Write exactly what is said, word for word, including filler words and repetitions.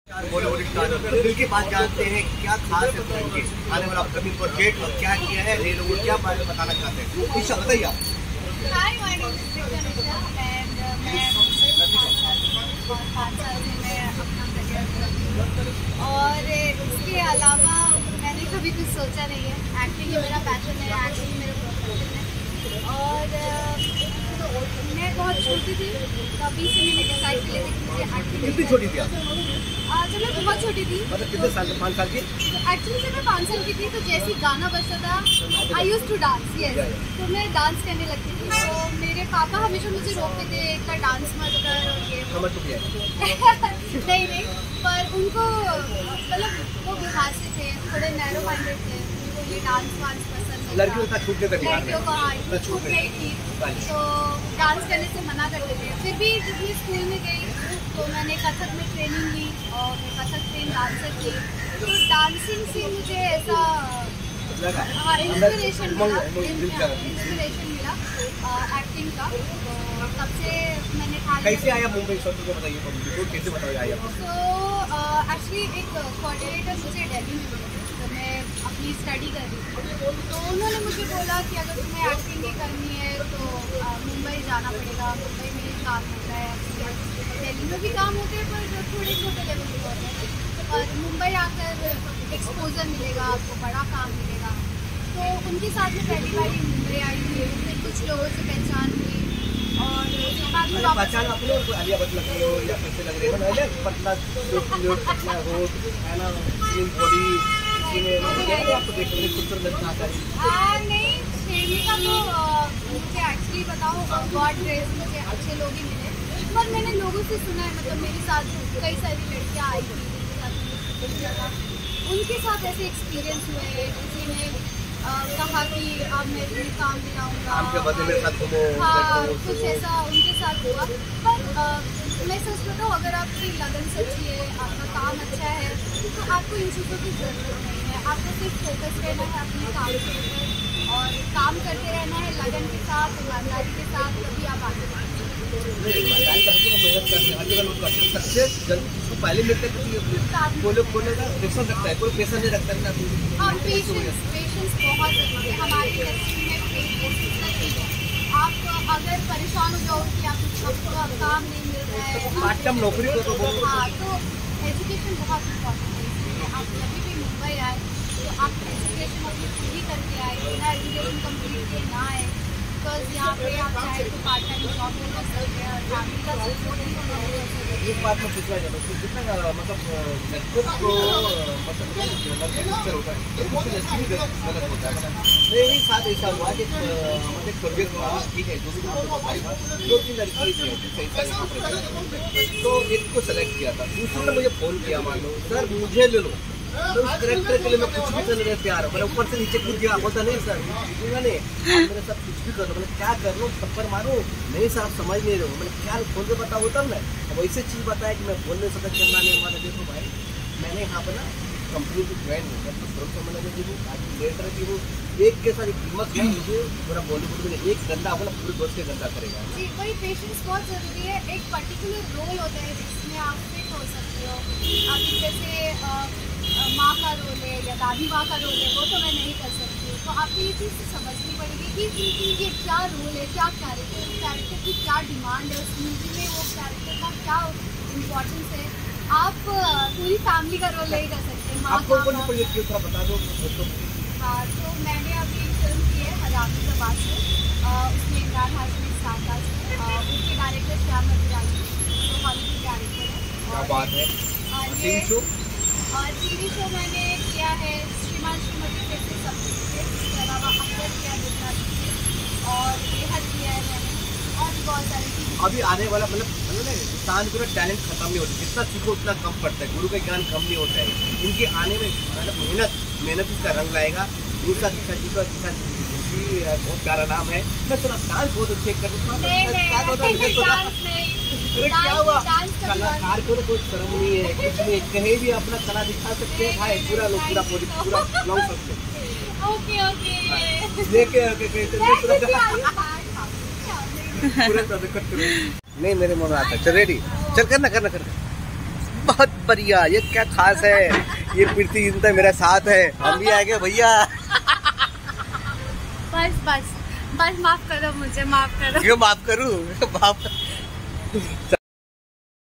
Bollywood star दिल की बात जानते हैं, क्या खास है फिल्म के आने वाला अपकमिंग प्रोजेक्ट और क्या किया है, नए लोगों को क्या बारे में बताना चाहते हैं, ईशा बताइए आप। Hi, my name is Isha and मैं और पाँच साल से मैं अपना करियर कर रही हूँ और इसके अलावा मैंने कभी कुछ सोचा नहीं है। एक्टिंग ही मेरा पैशन है, एक्टिंग मेरा प्रोफेशन है और मैं बहुत छोटी थी तभी से मैंने डिसाइड किया कि मुझे एक्टिंग। कितनी छोटी थी आप? जब मैं बहुत छोटी थी, मतलब कितने साल? पाँच साल की? एक्चुअली जब मैं पाँच साल की थी तो जैसे गाना बजता था I use to dance, yes, तो मैं डांस करने लगती थी। तो मेरे पापा हमेशा मुझे रोकते थे, इतना डांस मत कर और ये समझ चुकी है। नहीं नहीं, पर उनको मतलब वो बिहार से थे, थोड़े नैरो माइंडेड थे, उनको ये डांस वांस पसंद नहीं। लड़कियों का छूट देते थे, लड़कियों को हाँ इतनी छूट नहीं थी तो डांस करने से मना करते थे। फिर भी जब मैं स्कूल में गई तो मैंने कथक में ट्रेनिंग ली और मैं कथक ट्रेन डांसर थी। तो डांसिंग से मुझे ऐसा हाँ इंस्पिरेशन मिला इंस्पिरेशन मिला एक्टिंग का। तो तब से मैंने कैसे आया मुंबई शॉट को बताइए, तो कैसे बताइए आया? तो एक्चुअली एक कोऑर्डिनेटर मुझे दिल्ली में मिले, तो मैं अपनी स्टडी कर रही थी। तो उन्होंने मुझे बोला कि अगर तुम्हें एक्टिंग ही करनी है तो मुंबई जाना पड़ेगा, मुंबई में काम होता है, दिल्ली में भी काम होते हैं पर थोड़े छोटे लेवल पे होते हैं, और मुंबई आकर एक्सपोजर मिलेगा आपको, बड़ा काम मिलेगा। तो उनके साथ में पहली बार मुंबई आई थी, फिर कुछ लोगों से पहचान हुई और बाद में पहचान अपने को आलिया भट्ट लग रही हो या कैसे लग रही है? पतला पतला हो है ना, बॉडी आपको देखने में खूबसूरत लगता है। नहीं, शेरनी का तो मुझे एक्चुअली बताओ गॉड ग्रेस मुझे अच्छे लोग ही मिले, पर मैंने लोगों से सुना है, मतलब मेरे साथ कई सारी लड़कियाँ आई थी जिनके साथ उनके साथ ऐसे एक्सपीरियंस हुए, किसी ने कहा कि अब मैं तुम्हें काम दिलाऊंगा, हाँ कुछ ऐसा उनके साथ हुआ। पर मैं सच बताऊँ, अगर आपकी लगन सच्ची है, आपका काम अच्छा है तो आपको इन चीज़ों की ज़रूरत नहीं है। आपको सिर्फ फोकस रहना है अपने काम के ऊपर और काम करते रहना है लगन के साथ, ईमानदारी के साथ, तभी आप आगे बढ़ेंगे। मेहनत करते हैं सक्सेस जल्दी पहले मिलते हैं, कोई लोग बोलेगा प्रेशर रखता है, कोई प्रेशर नहीं रखता है। हाँ, पेशेंस पेशेंस बहुत ज़रूरी है हमारी इंडस्ट्री में। पेशेंस आप अगर परेशान हो जाओ कि आपको काम नहीं मिल रहा है, पार्ट टाइम नौकरी को तो हाँ, तो एजुकेशन बहुत इम्पोर्टेंट है। इसलिए आप जब भी मुंबई आए तो आप एजुकेशन अपनी पूरी करके आए, बिना एजुकेशन कम्प्लीट किए ना आए, बिकॉज यहाँ पे आप चाहे तो पार्ट टाइम जॉब में कर सकते हैं और फैमिली का सपोर्ट भी होना बहुत ज़रूरी है। एक बात में पूछना चाहता हूँ, कितना मतलब लड़कों को मतलब पिक्चर होता है गलत होता है। मेरे साथ ऐसा हुआ कि हमारे प्रोजेक्ट हुआ, ठीक है, जो भी दो तीन लड़की तो एक को सेलेक्ट किया था, दूसरे ने मुझे फ़ोन किया, मान लो सर मुझे ले लो, तो उस करेक्टर के लिए मैं कुछ भी करने में तैयार हूँ। मैंने ऊपर से नीचे कूद गया, बोलता नहीं सर मैंने मेरे साथ कुछ भी कर दो, मैंने क्या कर लो, थप्पड़ मारो, नहीं सर आप समझ नहीं रहे हो, मैंने क्या खोल के बताओ तब ना। अब वैसे चीज़ बताया कि मैं बोल नहीं सकता, करना नहीं हमारा। देखो भाई, मैंने यहाँ पर ना कंपनी की ज्वाइन हो गया, तो भरोसा मैंने जी आज लेटर की वो एक के साथ एक कीमत है, मुझे पूरा बॉलीवुड में एक गंदा अपना पूरे दोस्त के गंदा करेगा। जी, वही पेशेंस बहुत ज़रूरी है। एक पर्टिकुलर रोल होता है जिसमें आप फिट हो सकते हो। अभी जैसे माँ का रोल है या दादी माँ का रोल है, वो तो मैं नहीं कर सकती, तो आपको ये चीज़ समझनी पड़ेगी कि इनकी ये क्या रोल है, क्या कैरेक्टर कैरेक्टर की क्या डिमांड है, उस मूवी में वो कैरेक्टर का क्या इम्पोर्टेंस है। आप पूरी फैमिली का रोल नहीं कर सकते। माँ आपको कौन सी प्रोजेक्ट की थोड़ा बता दो। हाँ, तो मैंने अभी फिल्म की है हजामी का बात से, उसमें इमरान हाशमी स्टारकास्ट है, उसके डायरेक्टर श्याम अभिराज जो हॉलीवुड डायरेक्टर है। क्या बात है। टीवी शो और टीवी शो मैंने किया है श्रीमान श्रीमती जैसे सब कुछ, इसके अलावा अक्सर किया है और बेहद किया है मैंने, और भी बहुत सारी चीज़ें। अभी आने वाला मतलब मतलब ना इंसान का टैलेंट खत्म नहीं होता, जितना सीखो उतना कम पड़ता है, गुरु का ज्ञान कम नहीं होता है। इनके आने में मतलब मेहनत मेहनत इसका रंग लाएगा। दूसरा दिशा जी का दिशा जी बहुत प्यारा नाम है, मैं थोड़ा डांस बहुत अच्छे कर क्या हुआ, कलाकार को कोई शर्म नहीं है, कुछ नहीं, कहीं भी अपना कला दिखा सकते हैं भाई, पूरा लोग पूरा पूरा लॉन्ग सकते हैं। ओके ओके लेके नहीं मेरे मन आता। चल रेडी, चल करना करना करना बहुत बढ़िया। ये क्या खास है, ये प्रीति जिंदा मेरे साथ है, हम भी आएंगे भैया। बस बस बस माफ करो मुझे, माफ करो। क्यों माफ करूं? माफ